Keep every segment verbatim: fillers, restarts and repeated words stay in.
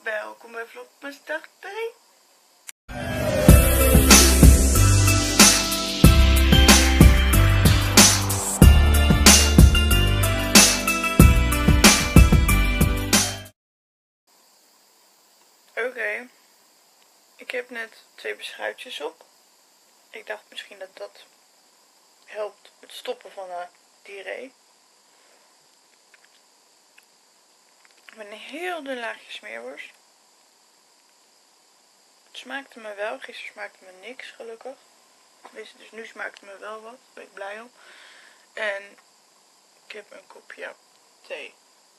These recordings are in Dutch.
Welkom bij Vlogmas dag drie. Oké, okay. Ik heb net twee beschuitjes op. Ik dacht misschien dat dat helpt het stoppen van de diarree. Met een heel dun laagje smeerworst. Het smaakte me wel. Gisteren smaakte me niks, gelukkig. Dus nu smaakt het me wel wat. Daar ben ik blij om. En ik heb een kopje thee.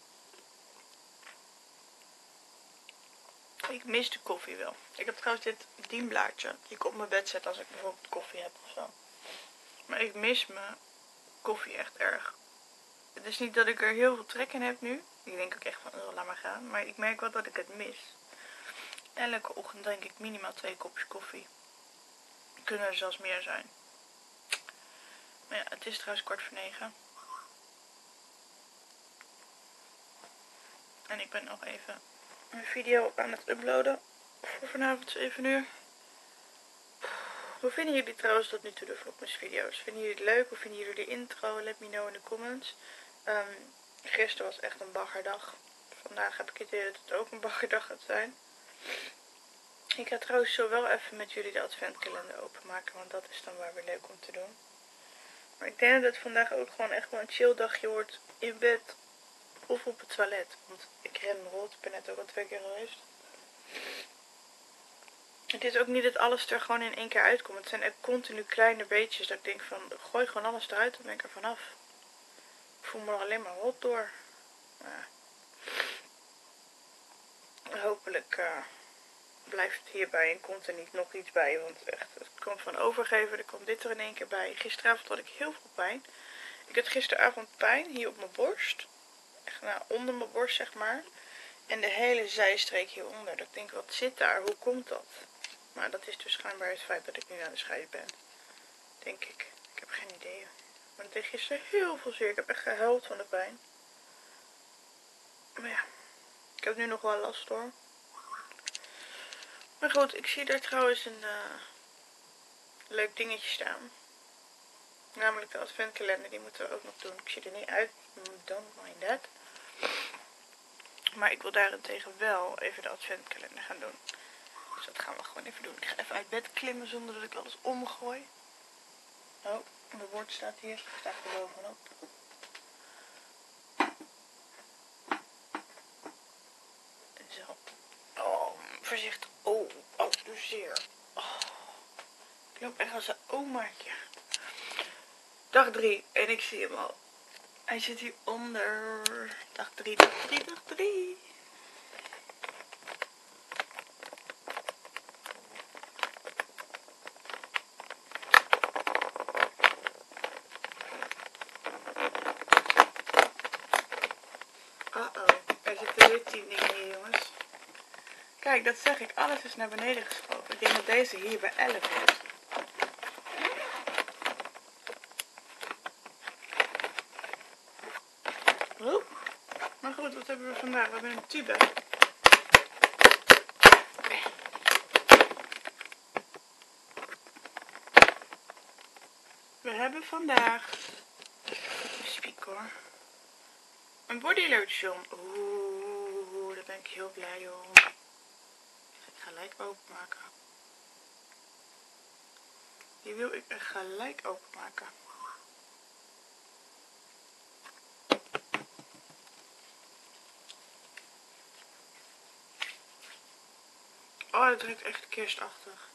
Ik mis de koffie wel. Ik heb trouwens dit dienblaadje die ik op mijn bed zet als ik bijvoorbeeld koffie heb of zo. Maar ik mis mijn koffie echt erg. Het is niet dat ik er heel veel trek in heb nu. Ik denk ook echt van, oh, laat maar gaan. Maar ik merk wel dat ik het mis. Elke ochtend drink ik minimaal twee kopjes koffie. Kunnen er zelfs meer zijn. Maar ja, het is trouwens kwart voor negen. En ik ben nog even een video aan het uploaden. Voor vanavond zeven uur. Hoe vinden jullie trouwens tot nu toe de Vlogmas video's? Vinden jullie het leuk? Hoe vinden jullie de intro? Let me know in de comments. Um, gisteren was echt een baggerdag. Vandaag heb ik het idee dat het ook een baggerdag gaat zijn. Ik ga trouwens zo wel even met jullie de adventkalender openmaken. Want dat is dan wel weer leuk om te doen. Maar ik denk dat het vandaag ook gewoon echt wel een chill dagje wordt. In bed of op het toilet. Want ik ren rot. Ik ben net ook al twee keer geweest. Het is ook niet dat alles er gewoon in één keer uitkomt. Het zijn echt continu kleine beetjes dat ik denk van, gooi gewoon alles eruit, dan ben ik er vanaf. Ik voel me er alleen maar rot door. Maar hopelijk uh, blijft het hierbij en komt er niet nog iets bij. Want echt, het komt van overgeven, er komt dit er in één keer bij. Gisteravond had ik heel veel pijn. Ik had gisteravond pijn hier op mijn borst. Echt nou, onder mijn borst zeg maar. En de hele zijstreek hieronder. Dat ik denk, wat zit daar? Hoe komt dat? Maar dat is dus schijnbaar het feit dat ik nu aan de scheid ben. Denk ik. Ik heb geen idee. Maar het deed gisteren heel veel zeer. Ik heb echt gehuild van de pijn. Maar ja. Ik heb nu nog wel last hoor. Maar goed. Ik zie daar trouwens een uh, leuk dingetje staan. Namelijk de adventkalender. Die moeten we ook nog doen. Ik zie er niet uit. Don't mind that. Maar ik wil daarentegen wel even de adventkalender gaan doen. Dus dat gaan we gewoon even doen. Ik ga even uit bed klimmen zonder dat ik alles omgooi. Oh, mijn bord staat hier. Ik sta er bovenop. Zo. Oh, voorzichtig. Oh, oh, doe zeer. Oh. Ik loop echt als een omaatje. Dag drie. En ik zie hem al. Hij zit hieronder. Dag drie, dag drie, dag drie. Uh-oh, er zitten weer tien dingen hier, jongens. Kijk, dat zeg ik. Alles is naar beneden geschoven. Ik denk dat deze hier bij elf is. Oh. Maar goed, wat hebben we vandaag? We hebben een tube. We hebben vandaag... Spiek hoor. Een body lotion. Oeh, daar ben ik heel blij om. Ik ga gelijk openmaken. Die wil ik er gelijk openmaken. Oh, het ruikt echt kerstachtig.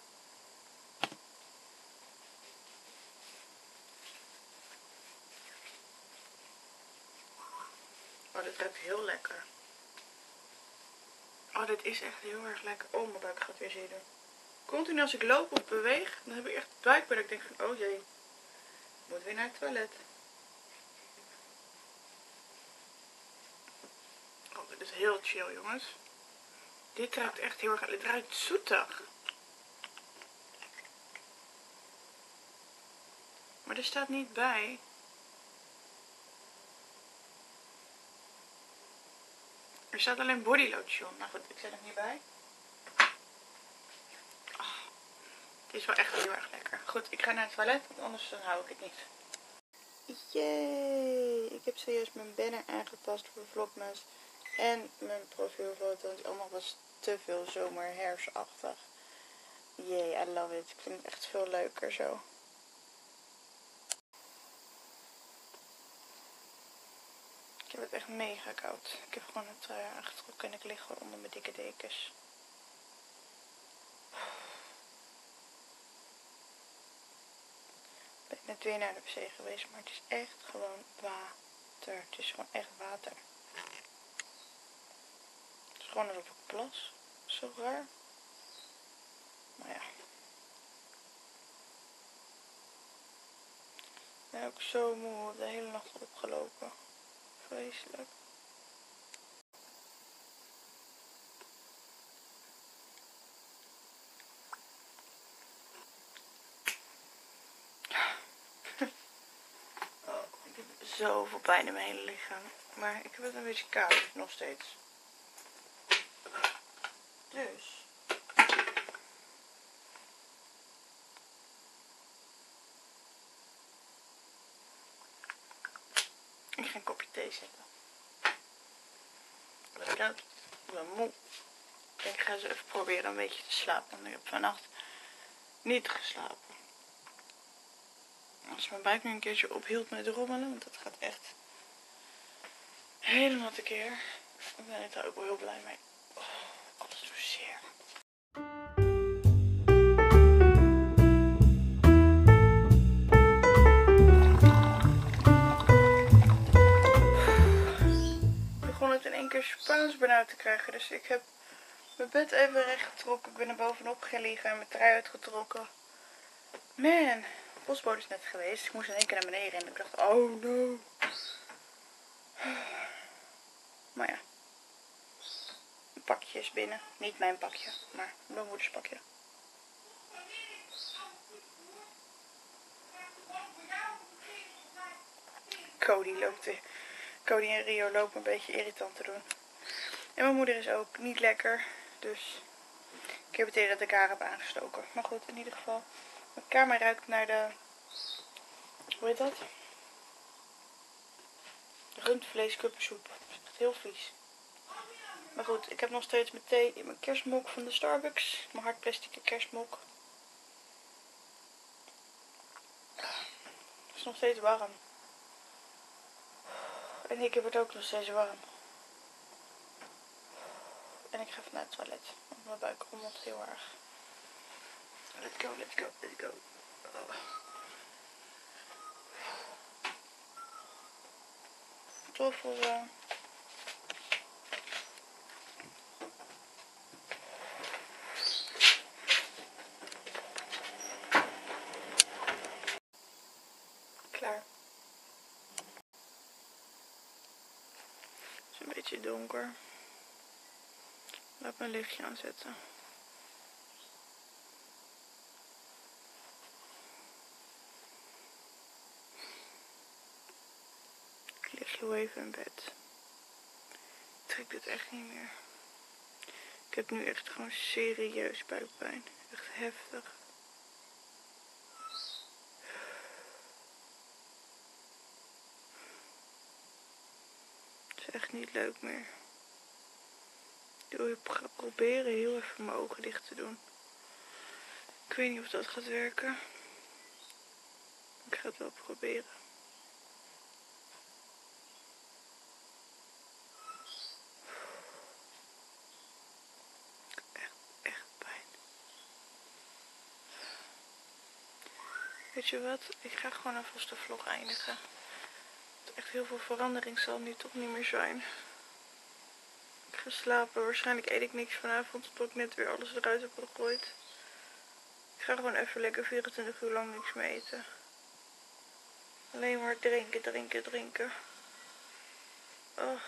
Oh, dit ruikt heel lekker. Oh, dit is echt heel erg lekker. Oh, mijn buik gaat weer zitten. Continu als ik loop of beweeg, dan heb ik echt buikpijn. Dat ik denk van, oh jee, ik moet weer naar het toilet. Oh, dit is heel chill, jongens. Dit ruikt echt heel erg, dit ruikt zoetig. Maar er staat niet bij. Er staat alleen body lotion. Nou goed, ik zet hem hierbij. Oh, het is wel echt heel erg lekker. Goed, ik ga naar het toilet, want anders dan hou ik het niet. Yay! Ik heb serieus mijn banner aangetast voor Vlogmas. En mijn profielfoto, want allemaal was te veel zomerherfstachtig. Yay, I love it. Ik vind het echt veel leuker zo. Ik heb het echt mega koud. Ik heb gewoon een trui aangetrokken en ik lig gewoon onder mijn dikke dekens. Ik ben net weer naar de wc geweest, maar het is echt gewoon water. Het is gewoon echt water. Het is gewoon alsof ik plas. Zo raar. Maar ja. Ik ben ook zo moe, de hele nacht opgelopen. Vreselijk. Oh, ik heb zoveel pijn in mijn hele lichaam. Maar ik heb het een beetje koud nog steeds. Dus. Ik ga een kopje thee zetten. Ik ben moe. Ik ga zo even proberen een beetje te slapen. Want ik heb vannacht niet geslapen. Als mijn buik nu een keertje ophield met rommelen. Want dat gaat echt helemaal tekeer. Dan ben ik daar ook wel heel blij mee. Oh, alles zo zeer. Ik begon het in één keer Spaans benauwd te krijgen. Dus ik heb mijn bed even recht getrokken. Ik ben er bovenop gaan liggen en mijn trui uitgetrokken. Man, de postbode is net geweest. Ik moest in één keer naar beneden rennen. Ik dacht, oh no. Maar ja. Een pakje is binnen. Niet mijn pakje, maar mijn moeders pakje. Cody loopt weer. Cody en Rio lopen een beetje irritant te doen. En mijn moeder is ook niet lekker. Dus ik heb het idee dat ik haar heb aangestoken. Maar goed, in ieder geval. Mijn kamer ruikt naar de... Hoe heet dat? Rundvleeskuppensoep. Dat is echt heel vies. Maar goed, ik heb nog steeds mijn thee in mijn kerstmok van de Starbucks. Mijn hardplastic kerstmok. Het is nog steeds warm. En ik heb het ook nog steeds warm. En ik ga even naar het toilet. Want mijn buik rommelt heel erg. Let's go, let's go, let's go. Oh. Tot voor... Uh... Klaar. Het is een beetje donker. Laat mijn lichtje aanzetten. Ik lig heel even in bed. Ik trek dit echt niet meer. Ik heb nu echt gewoon serieus buikpijn. Echt heftig. Het is echt niet leuk meer. Ik wil proberen heel even mijn ogen dicht te doen. Ik weet niet of dat gaat werken. Ik ga het wel proberen. Echt, echt pijn. Weet je wat? Ik ga gewoon alvast de vlog eindigen. Want echt heel veel verandering zal nu toch niet meer zijn. Ik ga slapen. Waarschijnlijk eet ik niks vanavond. Omdat ik net weer alles eruit heb gegooid. Ik ga gewoon even lekker vierentwintig uur lang niks meer eten. Alleen maar drinken, drinken, drinken. Oh.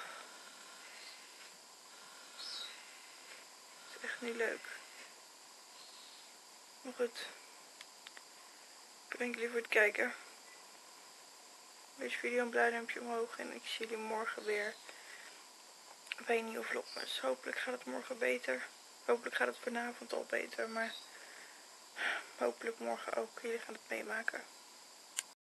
Het is echt niet leuk. Maar goed. Ik bedank jullie voor het kijken. Deze video een blauw duimpje omhoog. En ik zie jullie morgen weer bij een nieuwe vlogmas. Hopelijk gaat het morgen beter. Hopelijk gaat het vanavond al beter, maar hopelijk morgen ook. Jullie gaan het meemaken.